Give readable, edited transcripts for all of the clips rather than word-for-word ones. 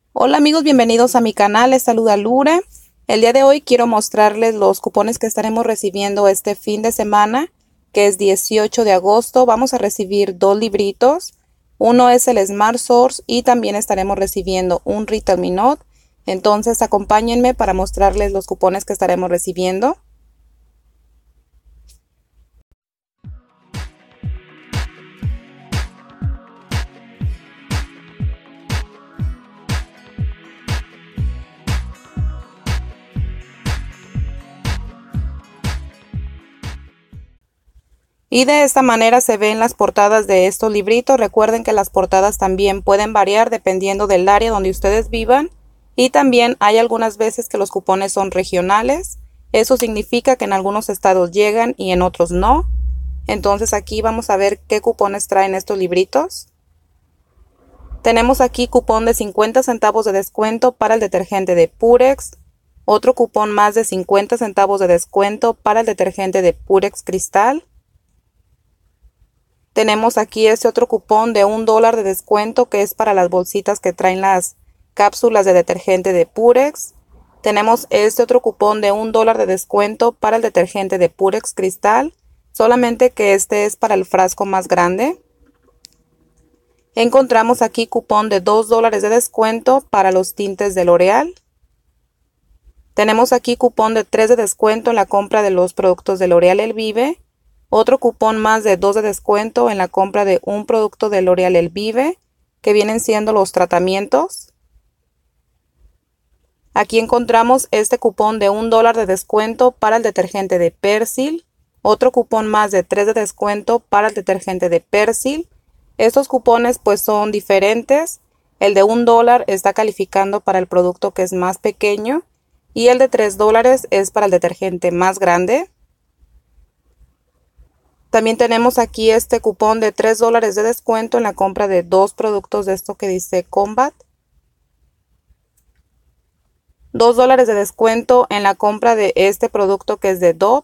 Hola amigos, bienvenidos a mi canal, les saluda Lure. El día de hoy quiero mostrarles los cupones que estaremos recibiendo este fin de semana, que es 18 de agosto. Vamos a recibir dos libritos. Uno es el Smart Source y también estaremos recibiendo un Retail Me Note. Entonces acompáñenme para mostrarles los cupones que estaremos recibiendo. Y de esta manera se ven las portadas de estos libritos. Recuerden que las portadas también pueden variar dependiendo del área donde ustedes vivan. Y también hay algunas veces que los cupones son regionales. Eso significa que en algunos estados llegan y en otros no. Entonces aquí vamos a ver qué cupones traen estos libritos. Tenemos aquí cupón de 50 centavos de descuento para el detergente de Purex. Otro cupón más de 50 centavos de descuento para el detergente de Purex Cristal. Tenemos aquí este otro cupón de $1 de descuento que es para las bolsitas que traen las cápsulas de detergente de Purex. Tenemos este otro cupón de $1 de descuento para el detergente de Purex Cristal, solamente que este es para el frasco más grande. Encontramos aquí cupón de $2 de descuento para los tintes de L'Oreal. Tenemos aquí cupón de 3 de descuento en la compra de los productos de L'Oreal Elvive. Otro cupón más de 2 de descuento en la compra de un producto de L'Oreal Elvive, que vienen siendo los tratamientos. Aquí encontramos este cupón de $1 de descuento para el detergente de Persil. Otro cupón más de 3 de descuento para el detergente de Persil. Estos cupones pues son diferentes. El de $1 está calificando para el producto que es más pequeño y el de $3 es para el detergente más grande. También tenemos aquí este cupón de $3 de descuento en la compra de dos productos de esto que dice Combat. $2 de descuento en la compra de este producto que es de Dove.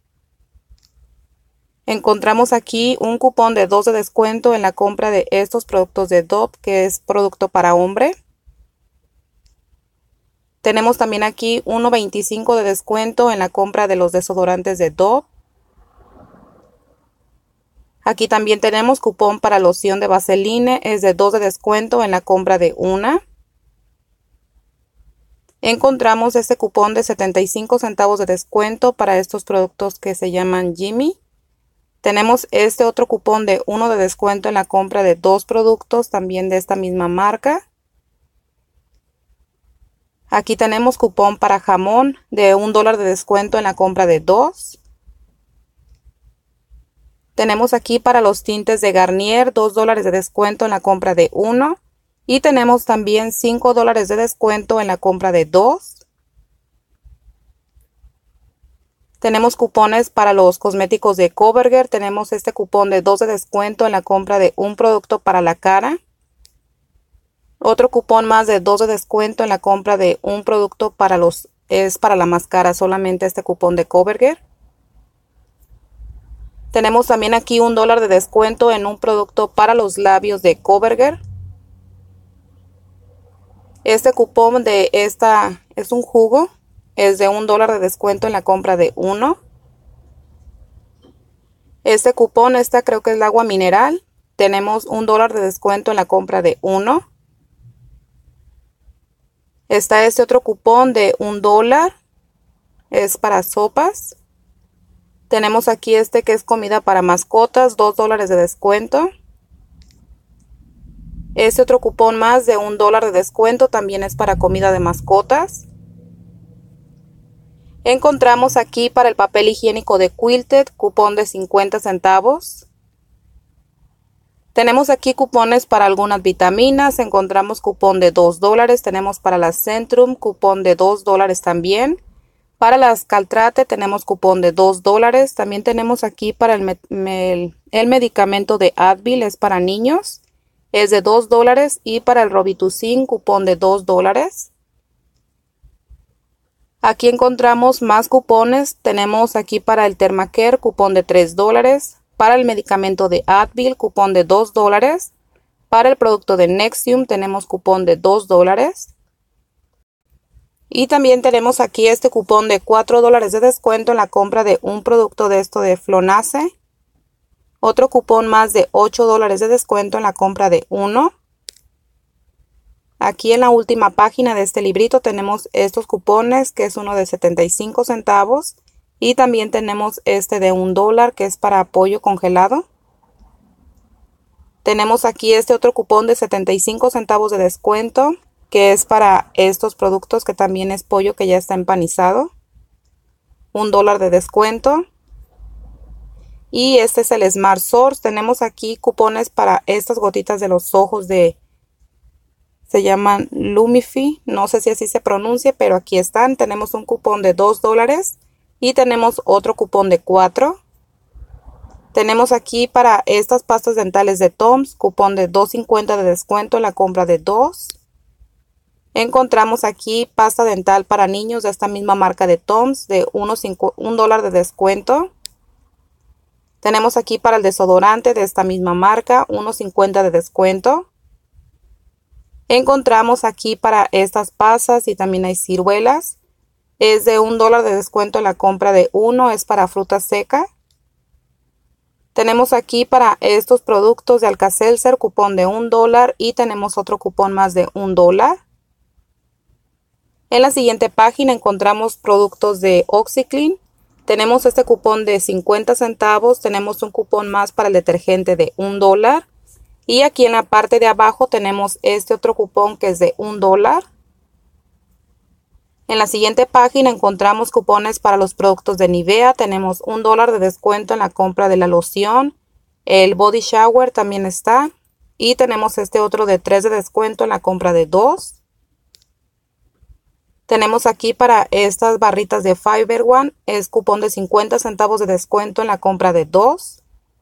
Encontramos aquí un cupón de 2 de descuento en la compra de estos productos de Dove, que es producto para hombre. Tenemos también aquí 1.25 de descuento en la compra de los desodorantes de Dove. Aquí también tenemos cupón para loción de Vaseline, es de 2 de descuento en la compra de una. Encontramos este cupón de 75 centavos de descuento para estos productos que se llaman Jimmy. Tenemos este otro cupón de 1 de descuento en la compra de dos productos también de esta misma marca. Aquí tenemos cupón para jamón de $1 de descuento en la compra de dos. Tenemos aquí para los tintes de Garnier $2 de descuento en la compra de uno. Y tenemos también $5 de descuento en la compra de dos. Tenemos cupones para los cosméticos de Covergirl. Tenemos este cupón de 2 de descuento en la compra de un producto para la cara. Otro cupón más de 2 de descuento en la compra de un producto es para la máscara, solamente este cupón de Covergirl. Tenemos también aquí $1 de descuento en un producto para los labios de Covergirl. Este cupón de esta es un jugo, es de $1 de descuento en la compra de uno. Este cupón, creo que es el agua mineral, tenemos $1 de descuento en la compra de uno. Está este otro cupón de $1, es para sopas. Tenemos aquí este que es comida para mascotas, $2 de descuento. Este otro cupón más de $1 de descuento también es para comida de mascotas. Encontramos aquí para el papel higiénico de Quilted, cupón de 50 centavos. Tenemos aquí cupones para algunas vitaminas, encontramos cupón de $2. Tenemos para la Centrum, cupón de $2 también. Para las Caltrate tenemos cupón de $2. También tenemos aquí para el medicamento de Advil, es para niños, es de $2. Y para el Robitussin, cupón de $2. Aquí encontramos más cupones. Tenemos aquí para el Thermacare, cupón de $3. Para el medicamento de Advil, cupón de $2. Para el producto de Nexium tenemos cupón de $2. Y también tenemos aquí este cupón de $4 de descuento en la compra de un producto de esto de Flonase. Otro cupón más de $8 de descuento en la compra de uno. Aquí en la última página de este librito tenemos estos cupones, que es uno de 75 centavos. Y también tenemos este de $1, que es para pollo congelado. Tenemos aquí este otro cupón de 75 centavos de descuento, que es para estos productos, que también es pollo que ya está empanizado. $1 de descuento. Y este es el Smart Source. Tenemos aquí cupones para estas gotitas de los ojos se llaman Lumify. No sé si así se pronuncia, pero aquí están. Tenemos un cupón de $2 y tenemos otro cupón de $4. Tenemos aquí para estas pastas dentales de Tom's, cupón de $2.50 de descuento en la compra de 2. Encontramos aquí pasta dental para niños de esta misma marca de Tom's de $1 de descuento. Tenemos aquí para el desodorante de esta misma marca, $1.50 de descuento. Encontramos aquí para estas pasas y también hay ciruelas. Es de $1 de descuento en la compra de 1, es para fruta seca. Tenemos aquí para estos productos de Alka-Seltzer cupón de $1 y tenemos otro cupón más de $1. En la siguiente página encontramos productos de OxiClean. Tenemos este cupón de 50 centavos, tenemos un cupón más para el detergente de $1. Y aquí en la parte de abajo tenemos este otro cupón que es de $1. En la siguiente página encontramos cupones para los productos de Nivea. Tenemos $1 de descuento en la compra de la loción. El Body Shower también está. Y tenemos este otro de 3 de descuento en la compra de 2. Tenemos aquí para estas barritas de Fiber One. Es cupón de 50 centavos de descuento en la compra de 2.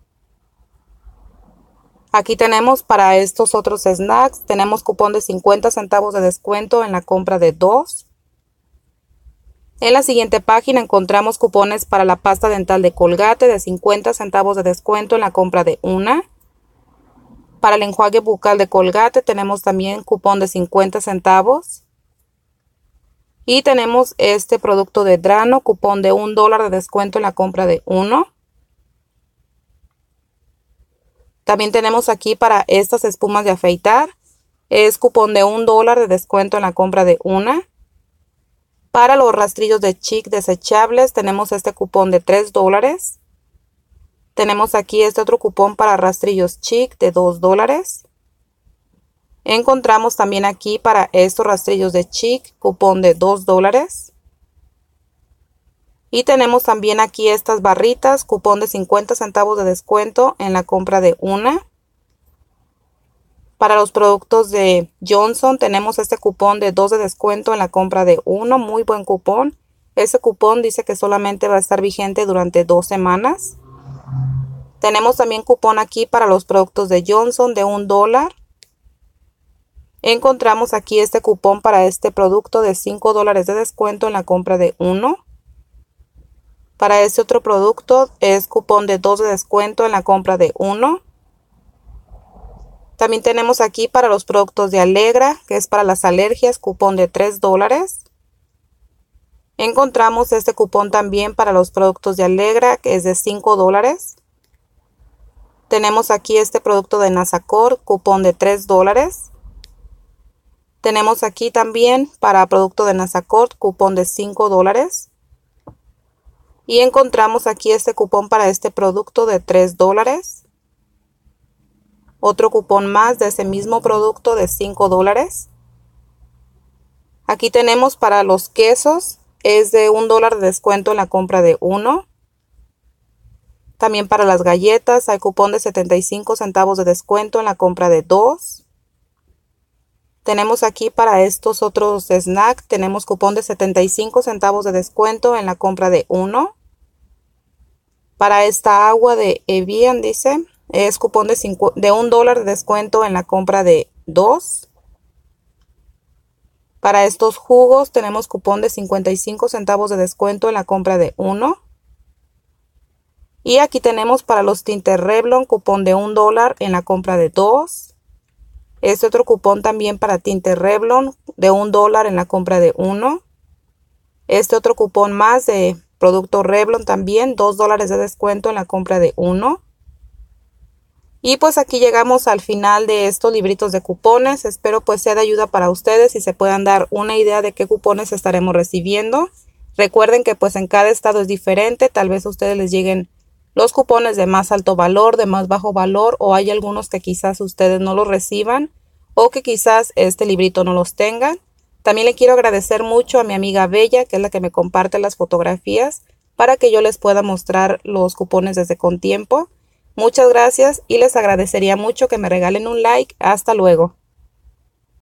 Aquí tenemos para estos otros snacks, tenemos cupón de 50 centavos de descuento en la compra de 2. En la siguiente página encontramos cupones para la pasta dental de Colgate de 50 centavos de descuento en la compra de 1. Para el enjuague bucal de Colgate tenemos también cupón de 50 centavos. Y tenemos este producto de Drano, cupón de $1 de descuento en la compra de 1. También tenemos aquí para estas espumas de afeitar. Es cupón de $1 de descuento en la compra de 1. Para los rastrillos de Chic desechables tenemos este cupón de $3. Tenemos aquí este otro cupón para rastrillos Chic de $2. Encontramos también aquí para estos rastrillos de Chic cupón de $2. Y tenemos también aquí estas barritas, cupón de 50 centavos de descuento en la compra de 1. Para los productos de Johnson tenemos este cupón de 2 de descuento en la compra de 1. Muy buen cupón. Ese cupón dice que solamente va a estar vigente durante 2 semanas. Tenemos también cupón aquí para los productos de Johnson de $1. Encontramos aquí este cupón para este producto de $5 de descuento en la compra de 1. Para este otro producto es cupón de 2 de descuento en la compra de 1. También tenemos aquí para los productos de Alegra, que es para las alergias, cupón de $3. Encontramos este cupón también para los productos de Alegra, que es de $5. Tenemos aquí este producto de Nasacor, cupón de $3. Tenemos aquí también para producto de Nasacor, cupón de $5. Y encontramos aquí este cupón para este producto de $3. Otro cupón más de ese mismo producto de $5. Aquí tenemos para los quesos, es de $1 de descuento en la compra de 1. También para las galletas hay cupón de 75 centavos de descuento en la compra de 2. Tenemos aquí para estos otros snacks, tenemos cupón de 75 centavos de descuento en la compra de 1. Para esta agua de Evian dice, es cupón de $1 de descuento en la compra de 2. Para estos jugos tenemos cupón de 55 centavos de descuento en la compra de 1. Y aquí tenemos para los tintes Revlon cupón de $1 en la compra de 2. Este otro cupón también para tintes Revlon de $1 en la compra de 1. Este otro cupón más de producto Revlon también, $2 de descuento en la compra de uno. Y pues aquí llegamos al final de estos libritos de cupones. Espero pues sea de ayuda para ustedes y se puedan dar una idea de qué cupones estaremos recibiendo. Recuerden que pues en cada estado es diferente. Tal vez a ustedes les lleguen los cupones de más alto valor, de más bajo valor, o hay algunos que quizás ustedes no los reciban o que quizás este librito no los tengan. También le quiero agradecer mucho a mi amiga Bella, que es la que me comparte las fotografías para que yo les pueda mostrar los cupones desde con tiempo. Muchas gracias y les agradecería mucho que me regalen un like. Hasta luego.